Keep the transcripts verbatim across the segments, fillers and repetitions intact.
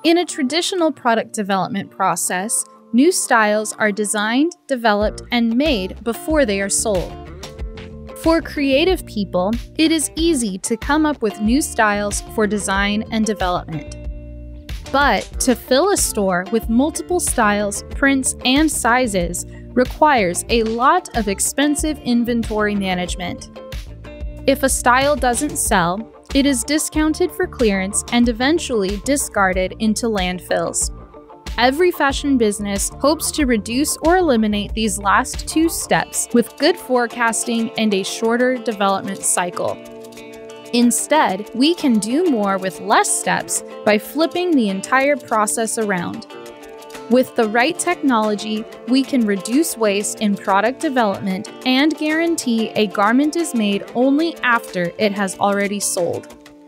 In a traditional product development process, new styles are designed, developed, and made before they are sold. For creative people, it is easy to come up with new styles for design and development. But to fill a store with multiple styles, prints, and sizes requires a lot of expensive inventory management. If a style doesn't sell, it is discounted for clearance and eventually discarded into landfills. Every fashion business hopes to reduce or eliminate these last two steps with good forecasting and a shorter development cycle. Instead, we can do more with less steps by flipping the entire process around. With the right technology, we can reduce waste in product development and guarantee a garment is made only after it has already sold.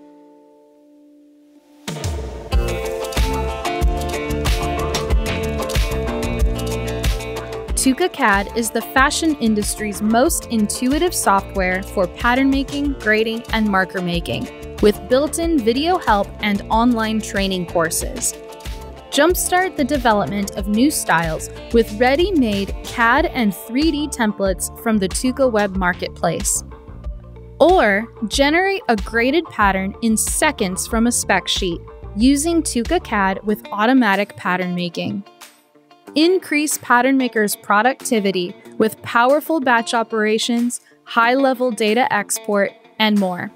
TukaCAD is the fashion industry's most intuitive software for pattern making, grading, and marker making, with built-in video help and online training courses. Jumpstart the development of new styles with ready-made C A D and three D templates from the Tuka Web Marketplace. Or generate a graded pattern in seconds from a spec sheet using TukaCAD with automatic pattern making. Increase pattern makers' productivity with powerful batch operations, high-level data export, and more.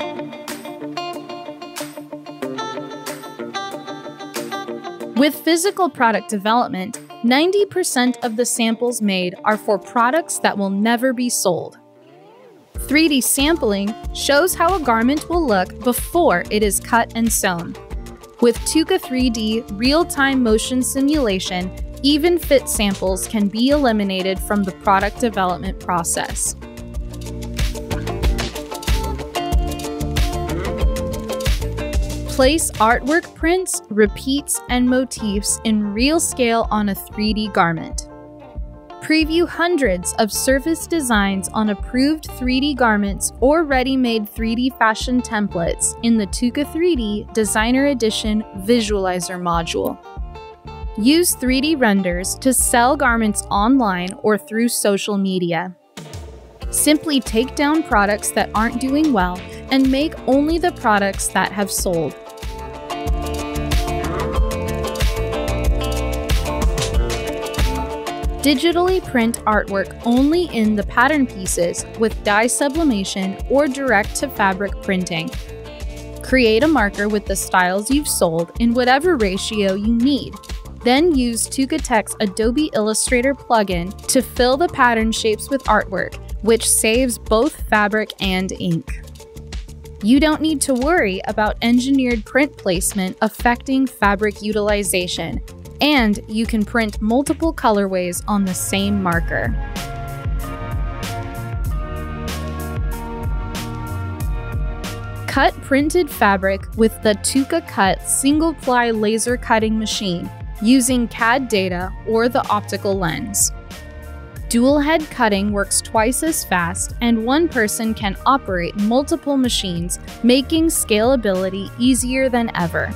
With physical product development, ninety percent of the samples made are for products that will never be sold. three D sampling shows how a garment will look before it is cut and sewn. With Tuka three D real-time motion simulation, even fit samples can be eliminated from the product development process. Place artwork prints, repeats, and motifs in real scale on a three D garment. Preview hundreds of surface designs on approved three D garments or ready-made three D fashion templates in the Tuka three D Designer Edition Visualizer module. Use three D renders to sell garments online or through social media. Simply take down products that aren't doing well and make only the products that have sold. Digitally print artwork only in the pattern pieces with dye sublimation or direct-to-fabric printing. Create a marker with the styles you've sold in whatever ratio you need. Then use TukaTech's Adobe Illustrator plugin to fill the pattern shapes with artwork, which saves both fabric and ink. You don't need to worry about engineered print placement affecting fabric utilization, and you can print multiple colorways on the same marker. Cut printed fabric with the TukaCut single-ply laser cutting machine using C A D data or the optical lens. Dual head cutting works twice as fast, and one person can operate multiple machines, making scalability easier than ever.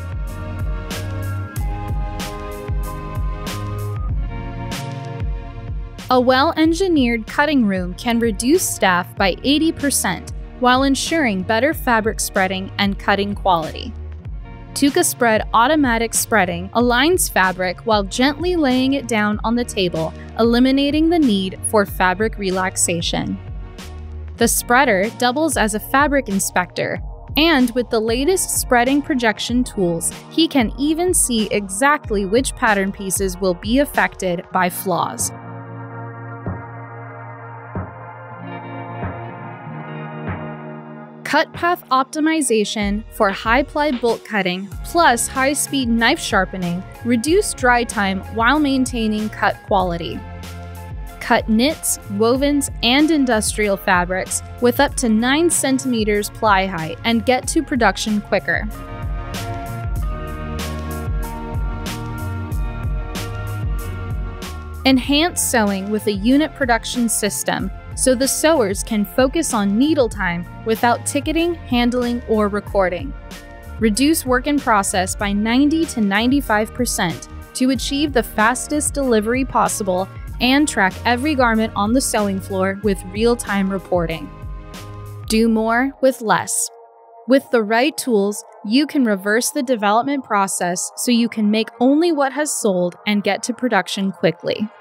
A well-engineered cutting room can reduce staff by eighty percent while ensuring better fabric spreading and cutting quality. TukaSpread automatic spreading aligns fabric while gently laying it down on the table, eliminating the need for fabric relaxation. The spreader doubles as a fabric inspector, and with the latest spreading projection tools, he can even see exactly which pattern pieces will be affected by flaws. Cut path optimization for high-ply bolt cutting plus high-speed knife sharpening reduce dry time while maintaining cut quality. Cut knits, wovens, and industrial fabrics with up to nine centimeters ply height and get to production quicker. Enhance sewing with a unit production system so the sewers can focus on needle time without ticketing, handling, or recording. Reduce work in process by ninety to ninety-five percent to achieve the fastest delivery possible and track every garment on the sewing floor with real-time reporting. Do more with less. With the right tools, you can reverse the development process so you can make only what has sold and get to production quickly.